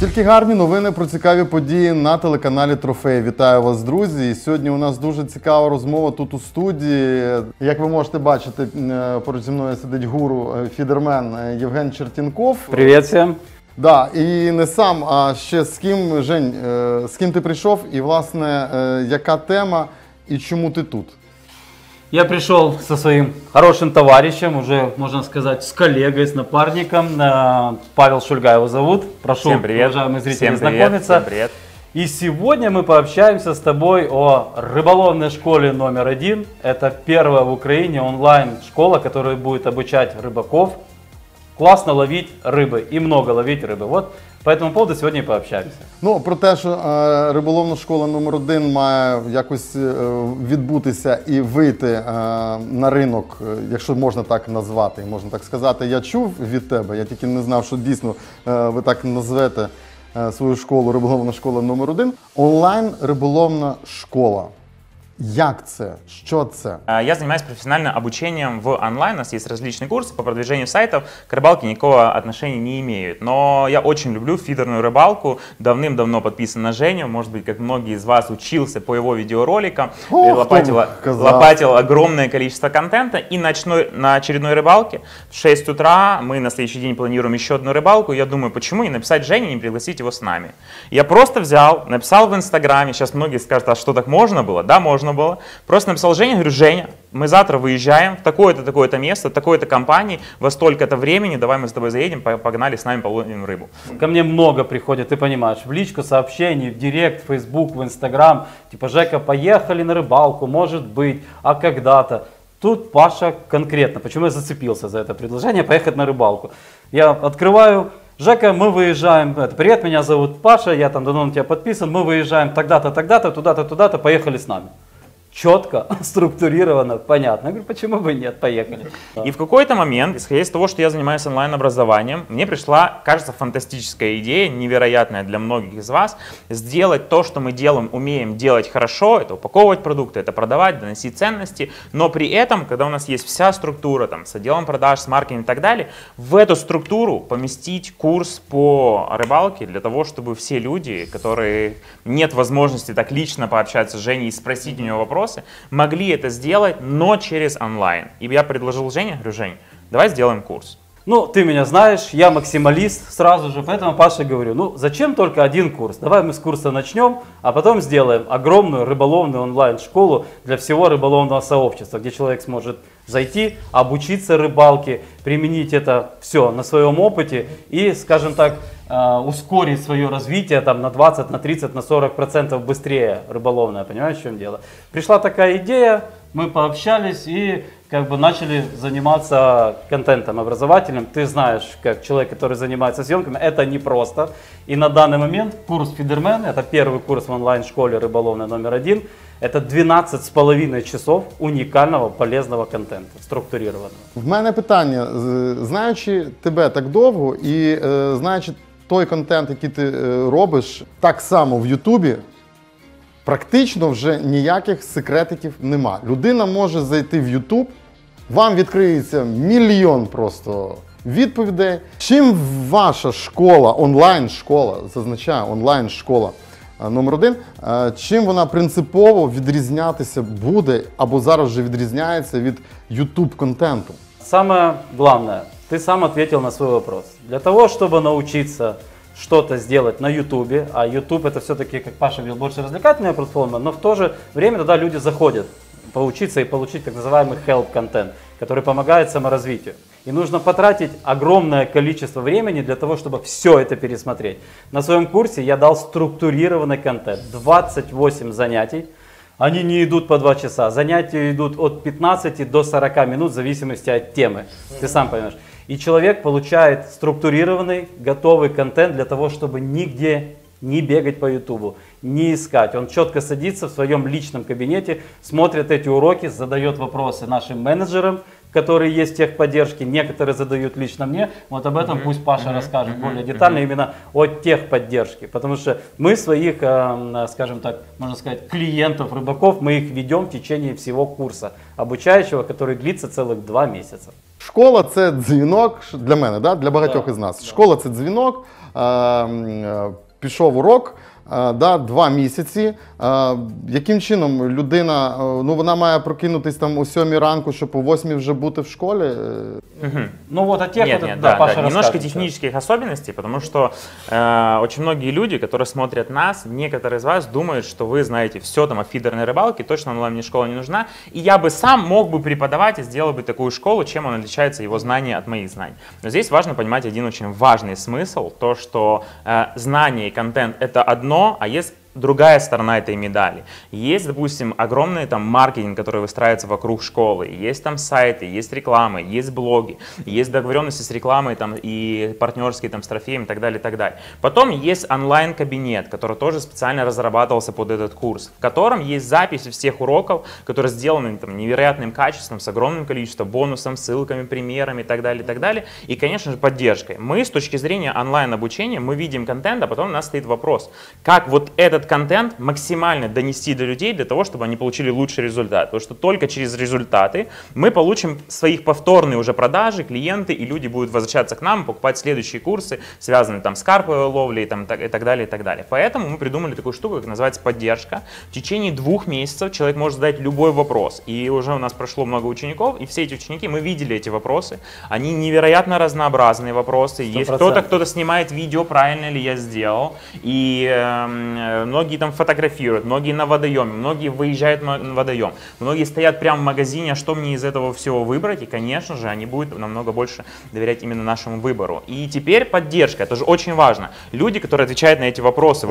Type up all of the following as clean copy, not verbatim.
Тільки гарні новини про цікаві події на телеканалі Трофей. Вітаю вас, друзі! І сьогодні у нас дуже цікава розмова тут у студії. Як ви можете бачити, поруч зі мною сидить гуру, фідермен Євген Чертінков. Привіт всім! Да, і не сам, а ще з ким, Жень, з ким ти прийшов і, власне, яка тема і чому ти тут? Я пришел со своим хорошим товарищем, уже, можно сказать, с коллегой, с напарником. Павел Шульга его зовут. Прошу, уважаемые зрители, знакомиться. Всем привет. И сегодня мы пообщаемся с тобой о рыболовной школе номер 1. Это первая в Украине онлайн-школа, которая будет обучать рыбаков классно ловить рыбы и много ловить рыбы. Вот по этому поводу сегодня и пообщаемся. Ну, про те, що риболовна школа номер 1 має якось відбутися і вийти на ринок, якщо можна так назвати, можна так сказати, я чув від тебе, я тільки не знав, що дійсно ви так назвете свою школу, риболовна школа номер 1. Онлайн риболовна школа. Як це? Що це? Я занимаюсь профессиональным обучением в онлайн. У нас есть различные курсы по продвижению сайтов. К рыбалке никакого отношения не имеют. Но я очень люблю фидерную рыбалку. Давным-давно подписан на Женю. Может быть, как многие из вас, учился по его видеороликам. Лопатил огромное количество контента. И на очередной рыбалке в 6 утра мы на следующий день планируем еще одну рыбалку. Я думаю, почему не написать Жене, не пригласить его с нами. Я просто взял, написал в Инстаграме. Сейчас многие скажут, а что так можно было? Да, можно было. Просто написал Жене, говорю, Женя, мы завтра выезжаем в такое-то, такое-то место, такой-то компании, во столько-то времени, давай мы с тобой заедем, погнали с нами половим рыбу. Ко мне много приходит, ты понимаешь, в личку сообщений, в директ, в Facebook, в Инстаграм, типа, Жека, поехали на рыбалку, может быть, а когда-то. Тут Паша конкретно, почему я зацепился за это предложение, поехать на рыбалку. Я открываю, Жека, мы выезжаем, привет, меня зовут Паша, я там давно на тебя подписан, мы выезжаем тогда-то, тогда-то, туда-то, туда-то, поехали с нами. Четко, структурировано, понятно. Я говорю, почему бы нет, поехали. И в какой-то момент, исходя из того, что я занимаюсь онлайн-образованием, мне пришла, кажется, фантастическая идея, невероятная для многих из вас, сделать то, что мы делаем, умеем делать хорошо, это упаковывать продукты, это продавать, доносить ценности, но при этом, когда у нас есть вся структура там, с отделом продаж, с маркетингом и так далее, в эту структуру поместить курс по рыбалке для того, чтобы все люди, которые нет возможности так лично пообщаться с Женей и спросить у него вопросы, могли это сделать, но через онлайн. И я предложил Жене, говорю, Жень, давай сделаем курс. Ну, ты меня знаешь, я максималист сразу же, поэтому Паше говорю, ну, зачем только один курс? Давай мы с курса начнем, а потом сделаем огромную рыболовную онлайн-школу для всего рыболовного сообщества, где человек сможет зайти, обучиться рыбалке, применить это все на своем опыте и, скажем так, ускорить свое развитие там, на 20, на 30, на 40% быстрее рыболовное. Понимаешь, в чем дело? Пришла такая идея, мы пообщались и как бы начали заниматься контентом образовательным. Ты знаешь, как человек, который занимается съемками, это непросто. И на данный момент курс Фидермен, это первый курс в онлайн-школе рыболовной номер 1, это 12,5 часов унікального, полезного контенту, структурированого. В мене питання, знаючи тебе так довго і знаючи той контент, який ти робиш так само в Ютубі, практично вже ніяких секретиків нема. Людина може зайти в Ютуб, вам відкриється мільйон просто відповідей. Чим ваша школа, онлайн-школа, зазначаю, онлайн-школа номер 1, чим вона принципово відрізнятися буде, або зараз вже відрізняється від YouTube-контенту? Самое главное, ты сам ответил на свой вопрос. Для того, чтобы научиться что-то сделать на YouTube, а YouTube это все-таки, как Паша говорил, больше развлекательная платформа, но в то же время туда люди заходят поучиться и получить так называемый help-контент, который помогает саморазвитию. И нужно потратить огромное количество времени для того, чтобы все это пересмотреть. На своем курсе я дал структурированный контент, 28 занятий. Они не идут по 2 часа, занятия идут от 15 до 40 минут в зависимости от темы, ты сам поймешь. И человек получает структурированный, готовый контент для того, чтобы нигде не бегать по Ютубу, не искать. Он четко садится в своем личном кабинете, смотрит эти уроки, задает вопросы нашим менеджерам, которые есть в техподдержке, некоторые задают лично мне. Вот об этом пусть Паша расскажет более детально, именно о техподдержке. Потому что мы своих, скажем так, можно сказать, клиентов, рыбаков, мы их ведем в течение всего курса обучающего, который длится целых 2 месяца. Школа це дзвінок для мене, да? Для багатьох із нас. Школа це дзвінок, пішов урок, да, 2 місяці. Яким чином людина, ну вона має прокинутись там о 7 ранку, щоб о 8 вже бути в школі? Ну вот о тех, Нет, вот, нет, да, да, Паша да, немножко расскажет. технических особенностей, потому что очень многие люди, которые смотрят нас, некоторые из вас думают, что вы знаете все там о фидерной рыбалке, точно онлайн-школа не нужна, и я бы сам мог бы преподавать и сделал бы такую школу, чем он отличается, его знания от моих знаний. Но здесь важно понимать один очень важный смысл, то, что знание и контент это одно, а есть другая сторона этой медали. Есть, допустим, огромный там маркетинг, который выстраивается вокруг школы, есть там сайты, есть реклама, есть блоги, есть договоренности с рекламой там, и партнерские там, с трофеем и так далее, и так далее. Потом есть онлайн-кабинет, который тоже специально разрабатывался под этот курс, в котором есть записи всех уроков, которые сделаны там, невероятным качеством, с огромным количеством бонусов, ссылками, примерами и так далее, и, конечно же, поддержкой. Мы с точки зрения онлайн-обучения, мы видим контент, а потом у нас стоит вопрос, как вот этот контент максимально донести до людей для того, чтобы они получили лучший результат. Потому что только через результаты мы получим своих повторные уже продажи, клиенты, и люди будут возвращаться к нам, покупать следующие курсы, связанные там с карповой ловлей там, и так далее, и так далее. Поэтому мы придумали такую штуку, как называется поддержка. В течение 2 месяцев человек может задать любой вопрос. И уже у нас прошло много учеников, и все эти ученики, мы видели эти вопросы. Они невероятно разнообразные вопросы. 100%. Есть кто-то снимает видео, правильно ли я сделал. И многие там фотографируют, многие на водоеме, многие выезжают на водоем, многие стоят прямо в магазине, а что мне из этого всего выбрать, и, конечно же, они будут намного больше доверять именно нашему выбору. И теперь поддержка, это же очень важно. Люди, которые отвечают на эти вопросы,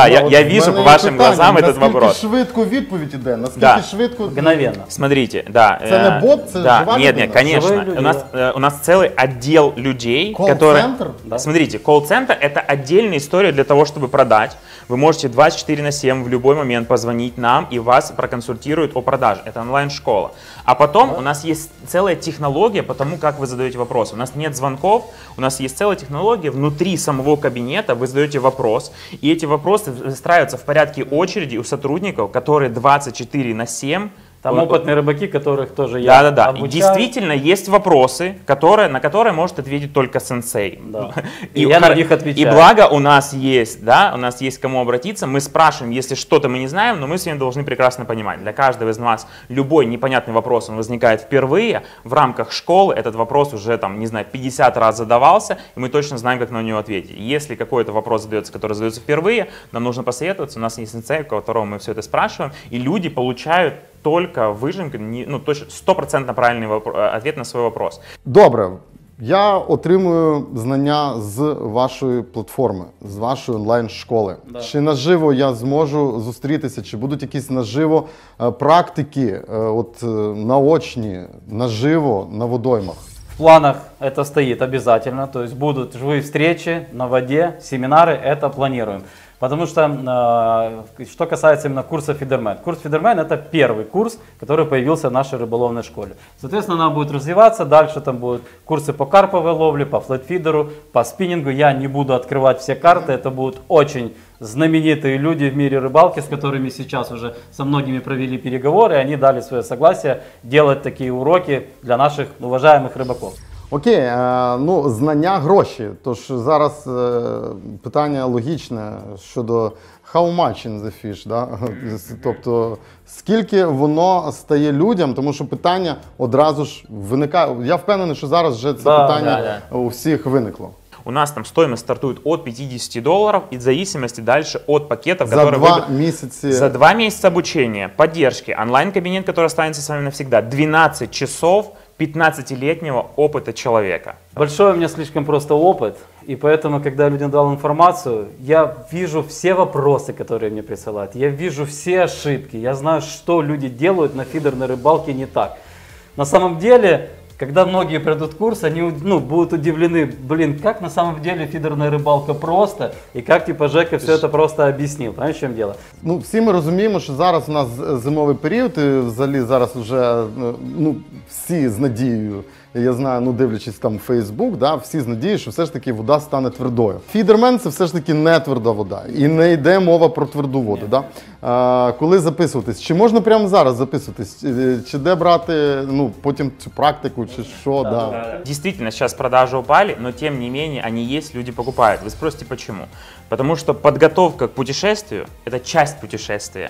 я вижу по вашим глазам этот вопрос. Наскільки швидко відповідь іде? Наскільки Да. швидко? Мгновенно. Смотрите, да. Это не бот, это да, жива нет, людина? нет, конечно. Живые люди, У нас целый отдел людей, которые... Колл-центр? Да. Смотрите, колл-центр — это отдельная история для того, чтобы продать. Вы можете 24/7 в любой момент позвонить нам, и вас проконсультируют о продаже. Это онлайн-школа. А потом у нас есть целая технология по тому, как вы задаете вопросы. У нас нет звонков, у нас есть целая технология. Внутри самого кабинета вы задаете вопрос, и эти вопросы выстраиваются в порядке очереди у сотрудников, которые 24/7. Там опытные рыбаки, которых тоже я Да. И обучаю. действительно есть вопросы, на которые может ответить только сенсей. Да. И я на них отвечаю. И благо у нас есть, да, у нас есть к кому обратиться. Мы спрашиваем, если что-то мы не знаем, но мы с вами должны прекрасно понимать. Для каждого из нас любой непонятный вопрос, он возникает впервые. В рамках школы этот вопрос уже, там, не знаю, 50 раз задавался, и мы точно знаем, как на него ответить. Если какой-то вопрос задается, который задается впервые, нам нужно посоветоваться. У нас есть сенсей, у которого мы все это спрашиваем, и люди получают только выжимки, ну, точно 100% правильный ответ на свой вопрос. Добре. Я отримую знання з вашої платформи, з вашої онлайн-школи. Да. Чи наживо я зможу зустрітися, чи будуть якісь наживо практики, наочні, наживо на водоймах? В планах это стоит обязательно, то есть будут живые встречи на воде, семинары, это планируем. Потому что, что касается именно курса Фидермен. Курс Фидермен — это первый курс, который появился в нашей рыболовной школе. Соответственно, она будет развиваться, дальше там будут курсы по карповой ловле, по флетфидеру, по спиннингу. Я не буду открывать все карты, это будут очень знаменитые люди в мире рыбалки, с которыми сейчас уже со многими провели переговоры, и они дали свое согласие делать такие уроки для наших уважаемых рыбаков. Окей, знання гроші. Тож зараз питання логічне щодо how much in the fish, да? Тобто скільки воно стає людям, тому що питання одразу ж виникає. Я впевнений, що зараз вже це питання у всіх виникло. У нас там стоимость стартует от $50 и в зависимости дальше от пакетов, За которые 2 месяца. За 2 месяца обучения, поддержки, онлайн-кабинет, который останется с вами навсегда, 12 часов 15-летнего опыта человека. Большой у меня слишком просто опыт, и поэтому, когда я людям дал информацию, я вижу все вопросы, которые мне присылают, я вижу все ошибки, я знаю, что люди делают на фидерной рыбалке не так. На самом деле, когда многие пройдут курс, они будут удивлены, блин, как на самом деле фидерная рыбалка просто, и как типа Жека все это просто объяснил. Понимаешь, в чем дело? Ну, всі ми розуміємо, що зараз у нас зимовий період, і взагалі зараз вже всі з надією, я знаю, дивлячись там Фейсбук, да, всі з надією, що все ж таки вода стане твердою. Фідермен – це все ж таки не тверда вода, і не йде мова про тверду воду. Да? Коли записуватись? Чи можна прямо зараз записуватись? Чи де брати потім цю практику, чи що? Да. Действительно, сейчас продажи упали, но тем не менее они есть, люди покупают. Вы спросите, почему? Потому что подготовка к путешествию – это часть путешествия.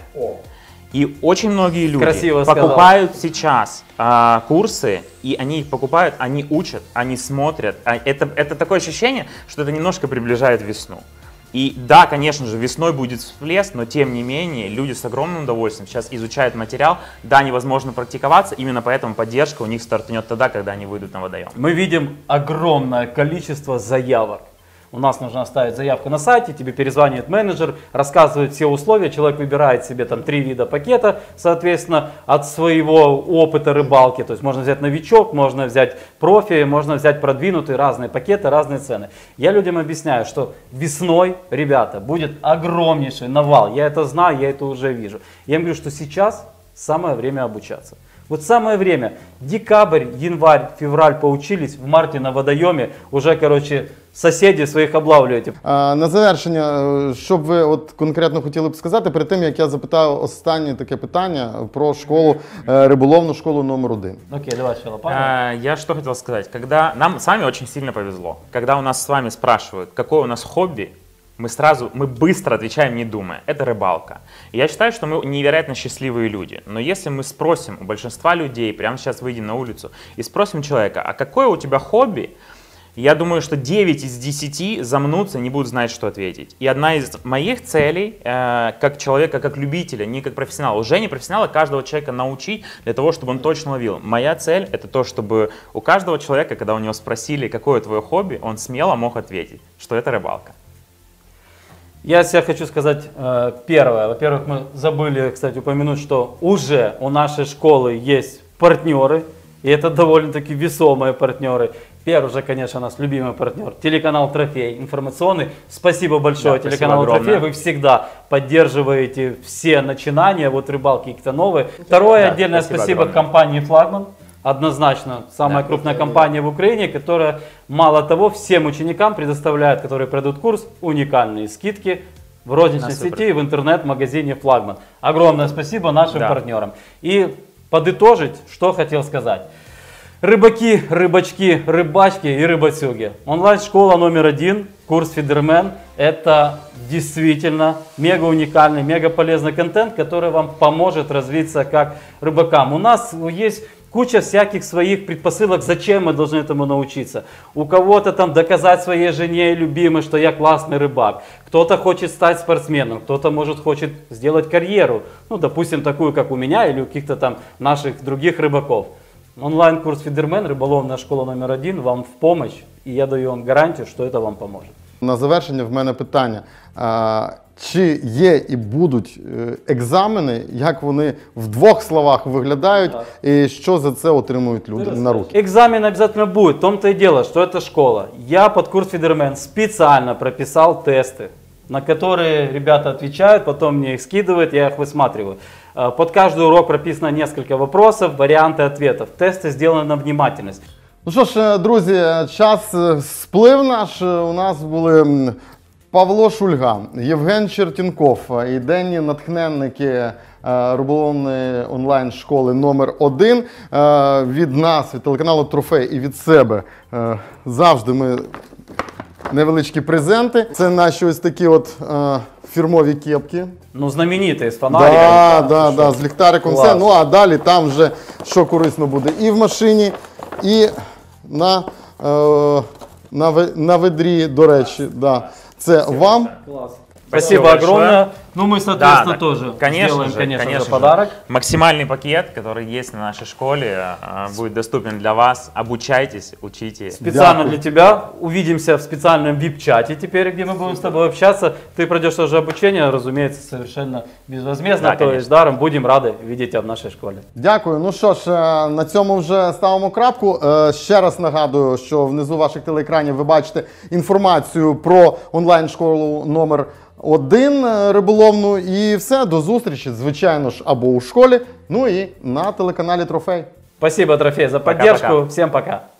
И очень многие люди покупают сейчас курсы, и они их покупают, они учат, они смотрят. Это такое ощущение, что это немножко приближает весну. И да, конечно же, весной будет всплеск, но тем не менее люди с огромным удовольствием сейчас изучают материал. Да, невозможно практиковаться, именно поэтому поддержка у них стартанет тогда, когда они выйдут на водоем. Мы видим огромное количество заявок. У нас нужно оставить заявку на сайте, тебе перезванивает менеджер, рассказывает все условия, человек выбирает себе там 3 вида пакета, соответственно, от своего опыта рыбалки. То есть можно взять новичок, можно взять профи, можно взять продвинутые, разные пакеты, разные цены. Я людям объясняю, что весной, ребята, будет огромнейший навал. Я это знаю, я это уже вижу. Я им говорю, что сейчас самое время обучаться. Вот самое время. Декабрь, январь, февраль поучились, в марте на водоеме уже, соседи своїх облавлюєте. На завершення, що б ви от конкретно хотіли б сказати, перед тим, як я запитаю останнє таке питання про школу, риболовну школу номер 1. Окей, давай, Шелопа. Я что хотел сказать. Когда нам с вами очень сильно повезло. Когда у нас с вами спрашивают, какое у нас хобби, мы быстро отвечаем, не думая. Это рыбалка. И я считаю, что мы невероятно счастливые люди. Но если мы спросим у большинства людей, прямо сейчас выйдем на улицу, и спросим человека, а какое у тебя хобби? Я думаю, что 9 из 10 замнутся, не будут знать, что ответить. И одна из моих целей, как человека, как любителя, не как профессионала, уже не профессионала, каждого человека научить для того, чтобы он точно ловил. Моя цель — это то, чтобы у каждого человека, когда у него спросили, какое твое хобби, он смело мог ответить, что это рыбалка. Я себе хочу сказать первое. Во-первых, мы забыли, кстати, упомянуть, что уже у нашей школы есть партнеры, и это довольно-таки весомые партнеры. Первый же, конечно, у нас любимый партнер, телеканал «Трофей» информационный. Спасибо большое, да, телеканалу «Трофей». Вы всегда поддерживаете все начинания, вот рыбалки какие-то новые. Второе, да, отдельное спасибо компании «Флагман». Однозначно, самая крупная компания в Украине, которая, мало того, всем ученикам предоставляет, которые пройдут курс, уникальные скидки в розничной сети и в интернет-магазине «Флагман». Огромное спасибо нашим партнерам. И подытожить, что хотел сказать. Рыбаки, рыбачки, рыбачки и рыбацюги. Онлайн-школа номер 1, курс Фидермен. Это действительно мега уникальный, мега полезный контент, который вам поможет развиться как рыбакам. У нас есть куча всяких своих предпосылок, зачем мы должны этому научиться. У кого-то там доказать своей жене и любимой, что я классный рыбак. Кто-то хочет стать спортсменом, кто-то хочет сделать карьеру. Ну, допустим, такую, как у меня или у каких-то там наших других рыбаков. Онлайн-курс Фидермен, риболовна школа номер 1 вам в помощь. І я даю вам гарантію, що це вам поможе. На завершення в мене питання. Чи є і будуть екзамени, як вони в 2 словах виглядають, і що за це отримують люди на руки? Экзамен обязательно будет. В том-то и дело, что это школа. Я под курс Фидермен специально прописал тесты, на которые ребята отвечают, потом мне их скидывают, я их высматриваю. Под каждый урок прописано несколько вопросов, варианты ответов. Тесты сделаны на внимательность. Ну що ж, друзі, час сплив наш. У нас були Павло Шульга, Євген Чертінков, ідейні натхненники риболовної онлайн-школи номер 1. Від нас, від телеканалу «Трофей» і від себе завжди ми невеличкі презенти. Це наші ось такі от фірмові кепки. Ну, знамениті, з фонариком. Да, з ліхтариком. Все. Ну, а далі там вже що корисно буде і в машині, і на ведрі, до речі. Да. Це вам. Спасибо огромное. Ну, мы, соответственно, так, тоже конечно сделаем, же, подарок. Максимальный пакет, который есть на нашей школе, будет доступен для вас. Обучайтесь, учите. Специально Дякую. для тебя. Увидимся в специальном VIP-чате теперь, где мы будем с тобой общаться. Ты пройдешь тоже обучение, разумеется, совершенно безвозмездно, Да, то конечно. есть даром. Будем рады видеть тебя в нашей школе. Дякую. Ну що ж, на цьому вже ставимо крапку. Ще раз нагадую, що внизу ваших телеекранів ви бачите інформацію про онлайн-школу номер 1 риболовну. І все, до зустрічі, звичайно ж, або у школі, ну і на телеканалі Трофей. Спасибо, Трофей, за Пока-пока. поддержку. Всем пока.